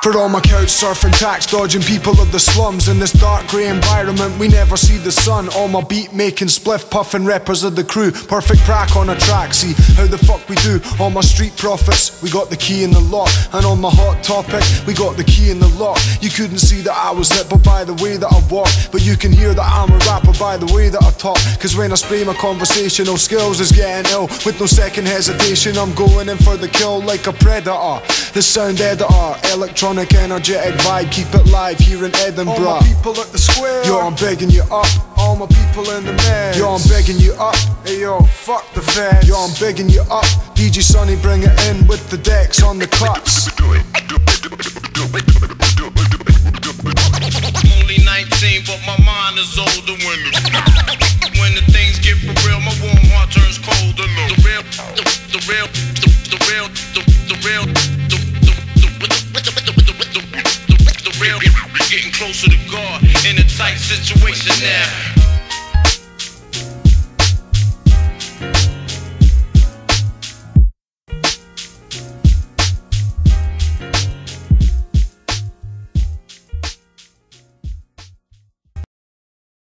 For all my couch surfing, tax dodging people of the slums. In this dark grey environment we never see the sun. All my beat making, spliff puffing rappers of the crew. Perfect crack on a track, see how the fuck we do. All my street prophets, we got the key in the lock. And on my hot topic, we got the key in the lock. You couldn't see that I was hip by the way that I walk, but you can hear that I'm a rapper by the way that I talk. Cause when I spray my conversational skills is getting ill. With no second hesitation I'm going in for the kill like a predator. The sound editor, electronic energetic vibe, keep it live here in Edinburgh. All my people at the square, yo, I'm begging you up. All my people in the mess, yo, I'm begging you up. Hey yo, fuck the feds, yo, I'm begging you up. DJ Sonny, bring it in with the decks on the cuts. I'm only 19 but my mind is older. When the things get for real, my warm heart turns cold. The real getting closer to God in a tight situation now.